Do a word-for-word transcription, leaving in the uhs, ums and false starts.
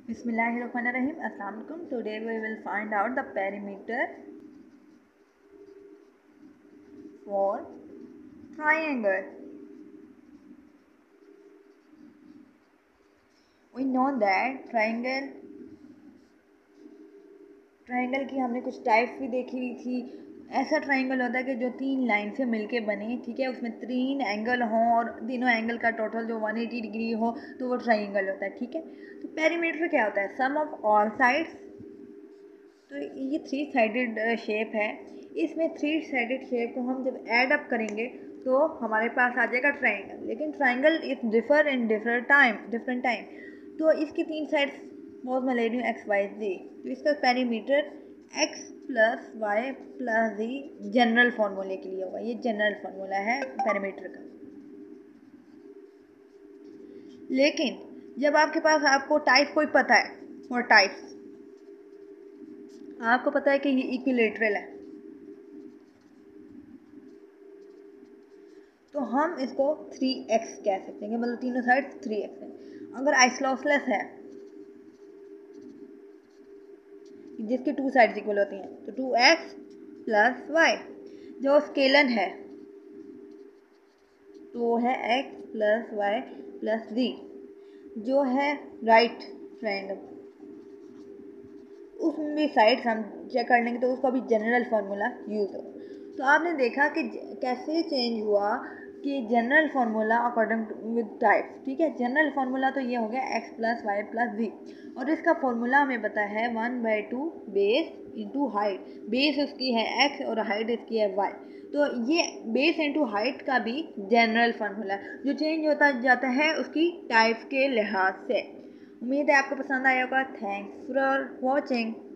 Bismillahirrahmanirrahim. Assalamu alaikum. Today we will find out the perimeter for triangle. We know that triangle triangle की हमने कुछ types भी देखी हुई थी। ऐसा ट्राइंगल होता है कि जो तीन लाइन से मिलके बने, ठीक है, उसमें तीन एंगल हों और तीनों एंगल का टोटल जो एक सौ अस्सी डिग्री हो, तो वो ट्राइंगल होता है, ठीक है। तो पेरीमीटर क्या होता है? Sum of all sides. तो ये थ्री साइडेड शेप है। इसमें थ्री साइडेड शेप को हम जब ऐड अप करेंगे तो हमारे पास आ जाएगा ट्राइंगल। लेकिन triangle is differ in different time different time तो इसकी तीन साइड्स बहुत मैं ले रही हूँ एक्स वाई जी। तो इसका perimeter X plus Y plus Z general फार्मूले के लिए होगा। ये जनरल फार्मूला है पेरीमीटर का। लेकिन जब आपके पास आपको टाइप कोई पता है और टाइप्स आपको पता है कि ये इक्विलेटरल है, तो हम इसको थ्री एक्स कह सकते हैं, मतलब तीनों साइड थ्री एक्स है। अगर आइसोसेलेस है जिसकी टू साइड्स इक्वल होती हैं, तो टू एक्स प्लस वाई। जो स्केलन है तो वो है X plus Y plus Z. जो है राइट ट्रायंगल, उसमें भी साइड्स हम चेक कर लेंगे तो उसका भी जनरल फार्मूला यूज़ हो। तो आपने देखा कि कैसे चेंज हुआ कि general formula according with type, ठीक है। जनरल फार्मूला तो ये हो गया X plus Y plus Z, और इसका फार्मूला हमें पता है one by two base into height. Base उसकी है एक्स और हाइट इसकी है वाई। तो ये बेस इंटू हाइट का भी जनरल फार्मूला है जो चेंज होता जाता है उसकी टाइप के लिहाज से। उम्मीद है आपको पसंद आया होगा। Thanks for watching.